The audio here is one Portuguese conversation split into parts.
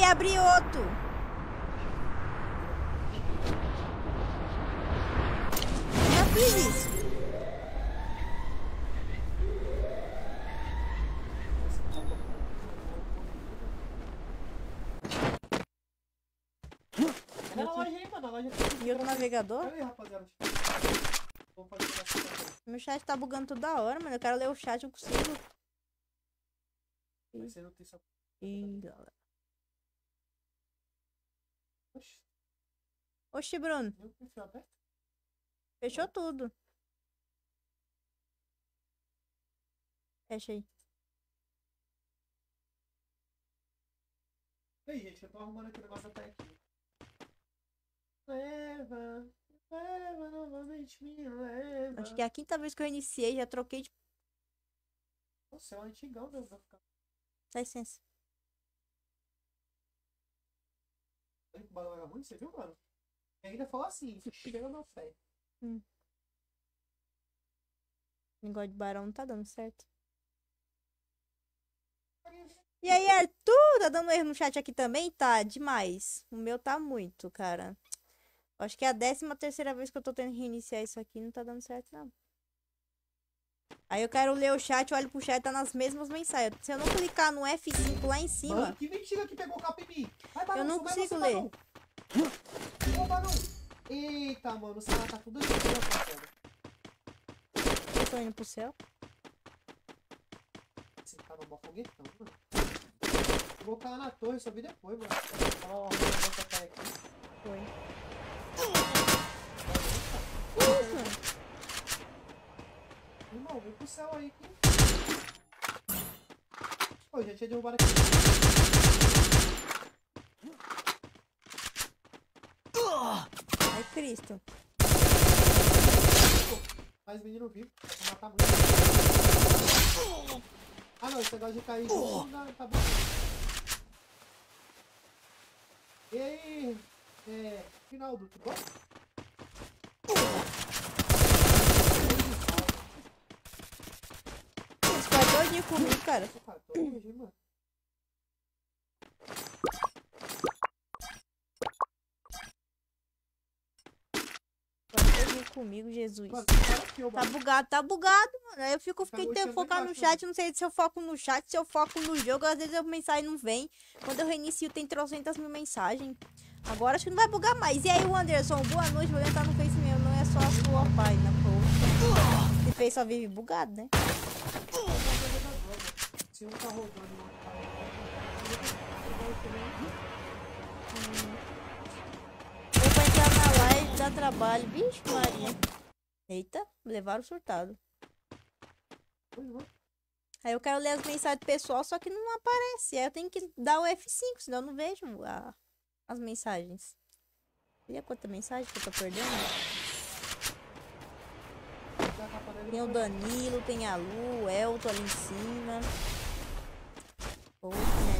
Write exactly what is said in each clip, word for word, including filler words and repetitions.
e abri outro. Já fiz isso. É na loja aí, mano. Na loja E outro navegador? Pera aí, rapaziada. Vou fazer uma coisa. Meu chat tá bugando toda hora, mano. Eu quero ler o chat, eu consigo. Vai ser notícia. Ih, galera. Oxi, Oxi, Bruno. meu perfil aberto? Fechou tudo. Fecha aí. E aí, gente, eu tô arrumando aqui o negócio até aqui. Leva, leva, novamente me leva. Acho que é a quinta vez que eu iniciei, já troquei de... Nossa, é um antigão, meu. Vai ficar. Dá licença. O balão era ruim, você viu, mano? E ainda falou assim, chega meu pé. Hum. O negócio de barão não tá dando certo. E aí, Arthur? Tá dando erro no chat aqui também? Tá, demais. O meu tá muito, cara. Acho que é a décima terceira vez que eu tô tendo que reiniciar isso aqui. Não tá dando certo, não. Aí eu quero ler o chat, olho pro chat, tá nas mesmas mensagens. Se eu não clicar no F cinco lá em cima... Mano, que mentira que pegou o capa em mim. Vai, Barão, eu não só vai consigo você, ler. Barão. Ô, Barão. Eita, mano, o celular tá tudo aqui, rapaziada. Eu tô indo pro céu. Você tá no mó foguetão, mano. Eu vou cair na torre, só vi depois, mano. Ó, o negócio tá aqui. Foi. Isso. Irmão, vem pro céu aí aqui. Pô, já tinha derrubado aqui. Ai, Cristo. Mais menino vivo, vai matar muito. Ah não, esse negócio de cair junto não tá bom. E aí, é, Finaldo, tudo bom? Você vai doidinho comigo, cara. Cara, tô hoje, mano. Vai doidinho comigo, Jesus. Mano, cara aqui, ô, Tá mano. bugado, tá bugado, mano. Aí eu fico, fiquei Acabou tentando de focar chegar no embaixo, chat, não sei se eu foco no chat, se eu foco no jogo, às vezes a mensagem não vem. Quando eu reinicio tem trocentas mil mensagens. Agora acho que não vai bugar mais. E aí, o Anderson, boa noite, vou entrar no Face mesmo, não é só a sua página, pô. Esse Face só vive bugado, né? Se um tá rodando, não tá Hum. Eu vou entrar na live, dá trabalho. Vixe, Maria. Eita, levaram o surtado. rodando. Aí eu quero ler as mensagens do pessoal, só que não aparece. Aí eu tenho que dar o F cinco, senão eu não vejo a, as mensagens. Olha quanta mensagem que eu tô perdendo. Tem o Danilo, tem a Lu, o Elton ali em cima. Pô, né?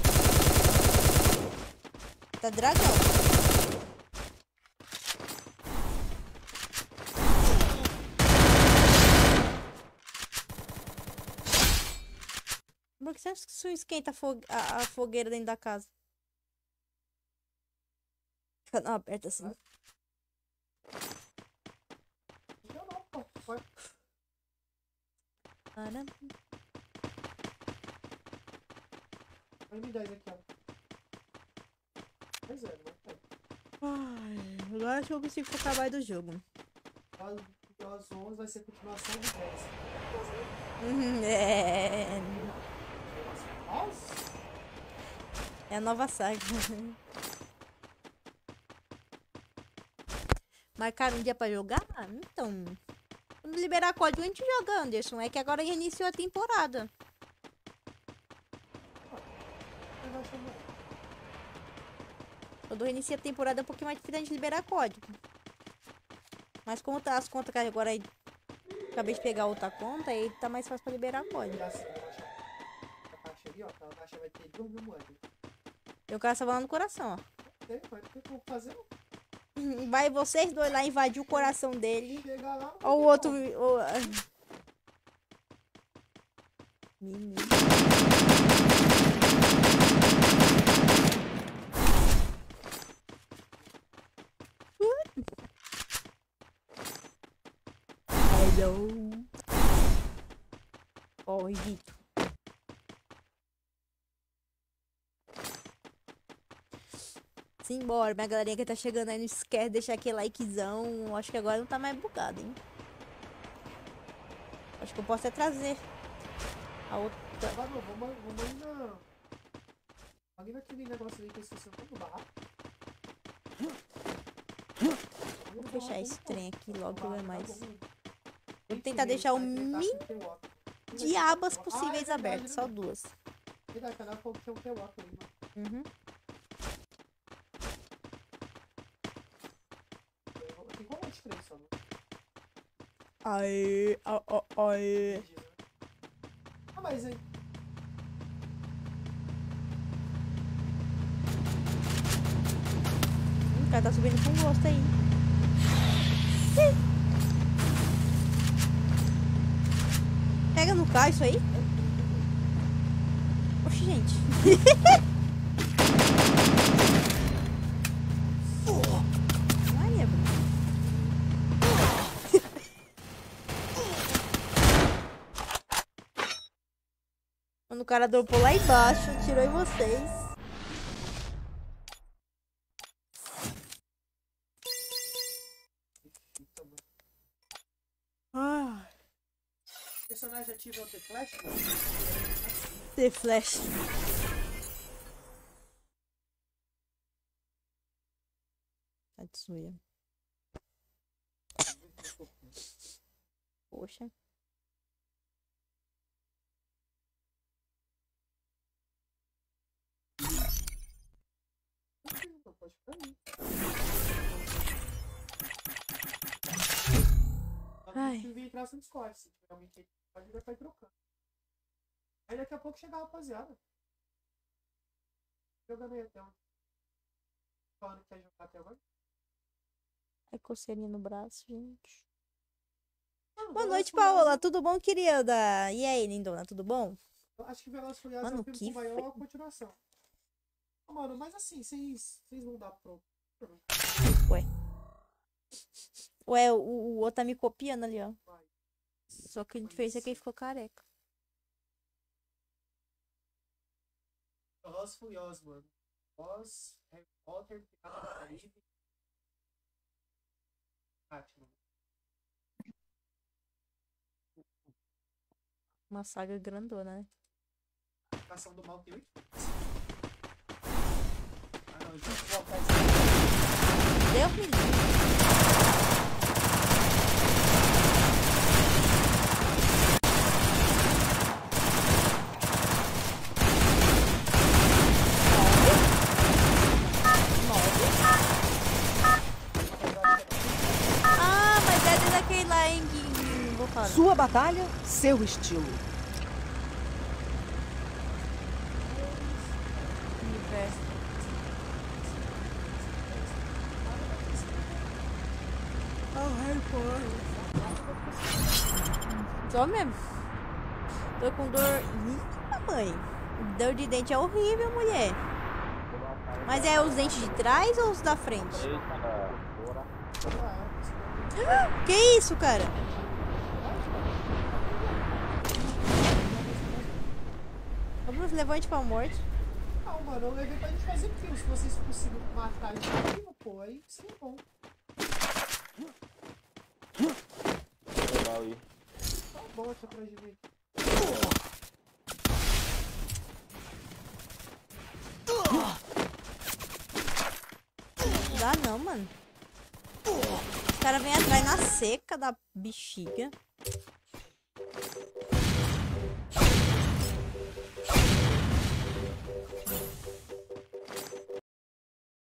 Tá dragão. Por que você acha que isso esquenta a, fo a, a fogueira dentro da casa? Fica não, aperta assim. Não, não, pô. Vai. Caramba. Vai me dar isso aqui, ó. Pois é, não tem. Ai, agora acho que eu consigo focar mais do jogo. As onze vai ser continuação do dez. Uhum, é. Nossa! É a nova saga. Marcaram um dia pra jogar? Então. Quando liberar código a gente joga, Anderson. É que agora iniciou a temporada. Quando inicia a temporada é um pouquinho mais difícil a gente liberar código. Mas como tá as contas que agora aí. Acabei de pegar outra conta, aí tá mais fácil pra liberar código. A caixa ali, ó. A caixa vai ter duas mil moedas. Eu quero salvar no coração, ó. Tem, vai ter como fazer. Vai vocês dois lá invadir o coração dele. Chegar lá. Ou o outro. Ou... Menino. Hello. Corre, Vitor. Simbora, minha galerinha que tá chegando aí, não esquece de deixar aquele likezão. Acho que agora não tá mais bugado, hein? Acho que eu posso até trazer a outra. Vamos, vamos, vamos ali na... Ali naquele negócio ali que eu esqueci o nome do barraco. Vou fechar esse trem aqui logo que eu ver mais. Vou Vou tentar deixar o mínimo de abas possíveis abertas, só duas. Verdade, canal falou que tinha um T-Walk ali, mano. Uhum. Tem como de três só, né? Aê, ó, ó, aê. Ah, mas aí. O cara tá subindo com gosto aí. Pega no carro isso aí? Oxi, gente. Ai, é bom. Quando o cara dropou lá embaixo, tirou em vocês. Ah. Personagem ativo é o The Flash? The Flash. Tatsuya. Poxa. Não pode ficar aí. Ai. Se vir entrar no Discord, se tiver alguém que pode já vai trocando. Aí daqui a pouco chega a rapaziada. Jogando aí até onde? Falando que quer jogar até agora. Ai, coceirinha no braço, gente. Ah, Boa Velozes noite, e Furiosos- Paola. Tudo bom, querida? E aí, lindona? Tudo bom? Eu acho que Velozes e Furiosos é Mano, o filme que com maior fe- continuação. Ah, mano, mas assim, vocês vocês vão dar pro. Ué, o, o outro tá me copiando ali, ó. Vai. Só que a gente fez aqui e ficou careca. Velozes e Furiosos, mano. Boss, Harry Potter, Pirata do Caribe. Batman. Uma saga grandona, né? Ação do Mal tem oito. Ah, não, gente, vou voltar isso. Deus me livre. Ah, mas é daquele lá em que não vou falar. Sua batalha, seu estilo. Universo. Só mesmo. Tô com dor. Ih, mãe. Dor de dente é horrível, mulher. Mas é os dentes de trás ou os da frente? Que isso, cara? Ô, Bruno, levou a gente pra morte. Não, mano, eu levei pra gente fazer kill. Se vocês conseguirem matar a gente vivo, pô, aí sim é bom. Tá bom aqui atrás de mim. Não dá não, mano. Os caras vêm atrás na seca da bexiga.